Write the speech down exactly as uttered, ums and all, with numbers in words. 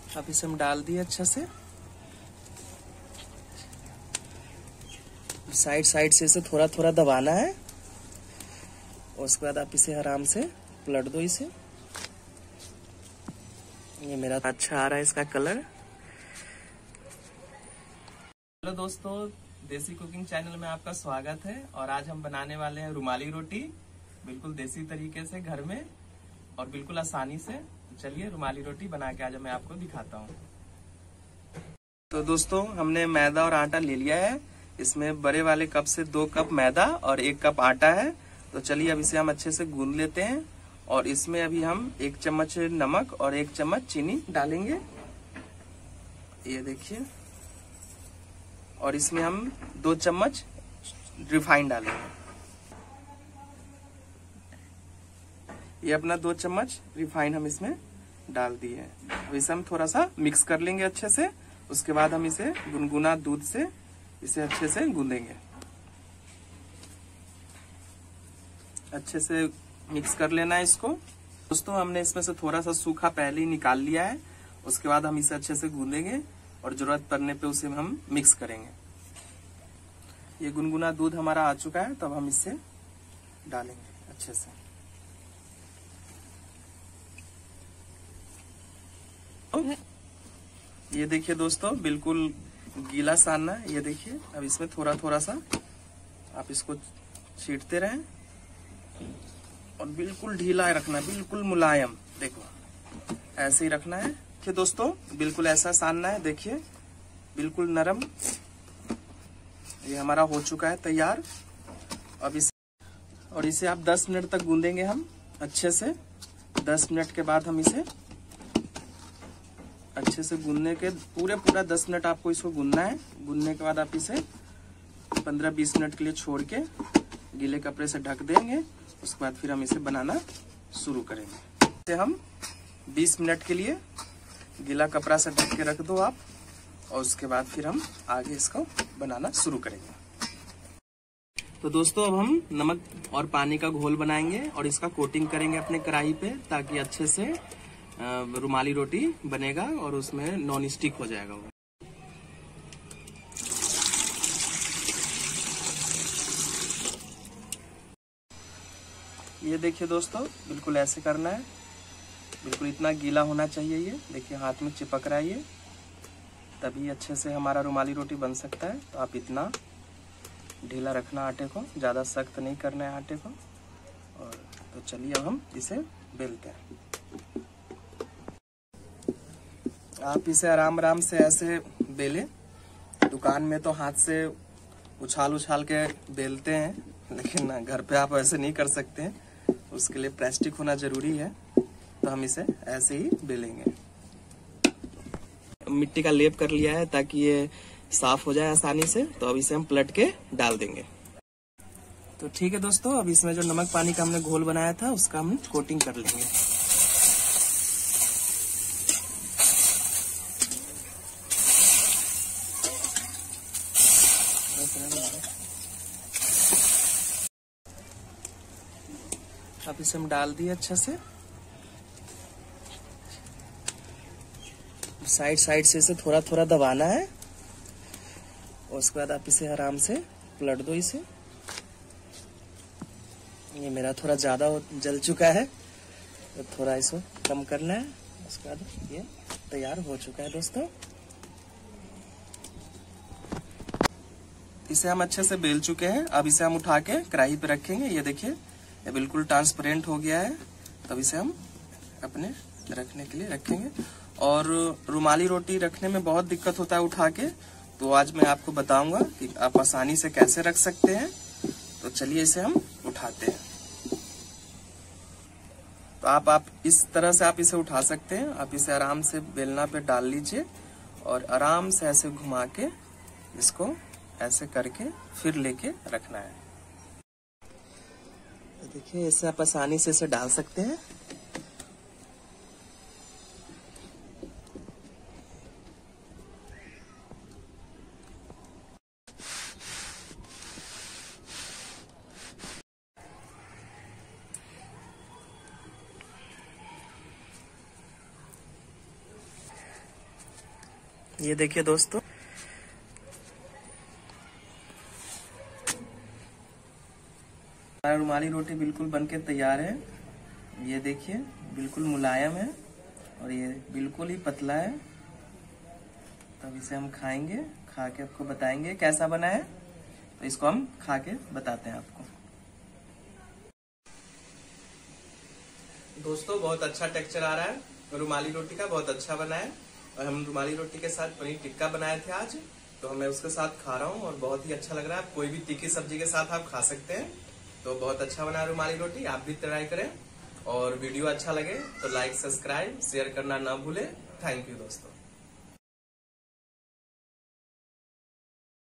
अब इसे हम डाल दिए अच्छे से। साइड साइड से इसे थोड़ा थोड़ा दबाना है और उसके बाद आप इसे आराम से पलट दो इसे। ये मेरा अच्छा आ रहा है इसका कलर। हेलो दोस्तों, देसी कुकिंग चैनल में आपका स्वागत है। और आज हम बनाने वाले हैं रुमाली रोटी, बिल्कुल देसी तरीके से घर में और बिल्कुल आसानी से। चलिए रुमाली रोटी बना के आज मैं आपको दिखाता हूँ। तो दोस्तों, हमने मैदा और आटा ले लिया है। इसमें बड़े वाले कप से दो कप मैदा और एक कप आटा है। तो चलिए अब इसे हम अच्छे से गूंद लेते हैं। और इसमें अभी हम एक चम्मच नमक और एक चम्मच चीनी डालेंगे, ये देखिए। और इसमें हम दो चम्मच रिफाइंड डालेंगे। ये अपना दो चम्मच रिफाइंड हम इसमें डाल दिए हैं। अब इसे हम थोड़ा सा मिक्स कर लेंगे अच्छे से। उसके बाद हम इसे गुनगुना दूध से इसे अच्छे से गूंदेंगे। अच्छे से मिक्स कर लेना है इसको। दोस्तों, हमने इसमें से थोड़ा सा सूखा पहले ही निकाल लिया है। उसके बाद हम इसे अच्छे से गूंदेंगे और जरूरत पड़ने पे उसे हम मिक्स करेंगे। ये गुनगुना दूध हमारा आ चुका है, तब हम इसे डालेंगे अच्छे से। ये देखिए दोस्तों, बिल्कुल गीला सानना है। ये देखिए, अब इसमें थोड़ा थोड़ा सा आप इसको छींटते रहें और बिल्कुल ढीला रखना, बिल्कुल मुलायम। देखो ऐसे ही रखना है कि दोस्तों बिल्कुल ऐसा सानना है। देखिए बिल्कुल नरम। ये हमारा हो चुका है तैयार। अब इस और इसे आप दस मिनट तक गूंदेंगे हम अच्छे से। दस मिनट के बाद हम इसे अच्छे से गूंदने के पूरे पूरा दस मिनट आपको इसको गूंदना है। गूंदने के बाद आप इसे पंद्रह बीस मिनट के लिए छोड़ के गीले कपड़े से ढक देंगे। उसके बाद फिर हम इसे बनाना शुरू करेंगे। इसे हम बीस मिनट के लिए गीला कपड़ा से ढक के रख दो आप, और उसके बाद फिर हम आगे इसको बनाना शुरू करेंगे। तो दोस्तों, अब हम नमक और पानी का घोल बनाएंगे और इसका कोटिंग करेंगे अपने कढ़ाई पे, ताकि अच्छे से रुमाली रोटी बनेगा और उसमें नॉन स्टिक हो जाएगा वो। ये देखिए दोस्तों, बिल्कुल ऐसे करना है। बिल्कुल इतना गीला होना चाहिए। ये देखिए हाथ में चिपक रहा है ये, तभी अच्छे से हमारा रुमाली रोटी बन सकता है। तो आप इतना ढीला रखना आटे को, ज़्यादा सख्त नहीं करना है आटे को। और तो चलिए अब हम इसे बेलते हैं। आप इसे आराम आराम से ऐसे बेले। दुकान में तो हाथ से उछाल उछाल के बेलते हैं, लेकिन घर पे आप ऐसे नहीं कर सकते हैं। उसके लिए प्लास्टिक होना जरूरी है। तो हम इसे ऐसे ही बेलेंगे। मिट्टी का लेप कर लिया है ताकि ये साफ हो जाए आसानी से। तो अब इसे हम पलट के डाल देंगे। तो ठीक है दोस्तों, अब इसमें जो नमक पानी का हमने घोल बनाया था उसका हम कोटिंग कर लेंगे। अब इसे हम डाल दिए अच्छे से। साइड साइड से इसे थोड़ा थोड़ा दबाना है और उसके बाद आप इसे आराम से पलट दो इसे। ये मेरा थोड़ा ज्यादा जल चुका है, तो थोड़ा इसको कम करना है। उसके बाद ये तैयार हो चुका है दोस्तों। इसे हम अच्छे से बेल चुके हैं। अब इसे हम उठा के कढ़ाई पे रखेंगे। ये देखिए, ये बिल्कुल ट्रांसपेरेंट हो गया है। तब इसे हम अपने रखने के लिए रखेंगे। और रुमाली रोटी रखने में बहुत दिक्कत होता है उठा के, तो आज मैं आपको बताऊंगा कि आप आसानी से कैसे रख सकते हैं। तो चलिए इसे हम उठाते हैं। तो आप आप इस तरह से आप इसे उठा सकते हैं। आप इसे आराम से बेलना पे डाल लीजिए और आराम से ऐसे घुमा के इसको ऐसे करके फिर लेके रखना है। देखिए, इसे आप आसानी से इसे डाल सकते हैं। ये देखिए दोस्तों, हमारा रुमाली रोटी बिल्कुल बनके तैयार है। ये देखिए बिल्कुल मुलायम है और ये बिल्कुल ही पतला है। तब इसे हम खाएंगे, खा के आपको बताएंगे कैसा बना है। तो इसको हम खा के बताते हैं आपको। दोस्तों बहुत अच्छा टेक्सचर आ रहा है रुमाली रोटी का, बहुत अच्छा बना है। और हम रुमाली रोटी के साथ पनीर टिक्का बनाए थे आज, तो मैं उसके साथ खा रहा हूँ और बहुत ही अच्छा लग रहा है। कोई भी तीखी सब्जी के साथ आप खा सकते हैं। तो बहुत अच्छा बना है रुमाली रोटी, आप भी ट्राई करें। और वीडियो अच्छा लगे तो लाइक, सब्सक्राइब, शेयर करना ना भूले। थैंक यू दोस्तों।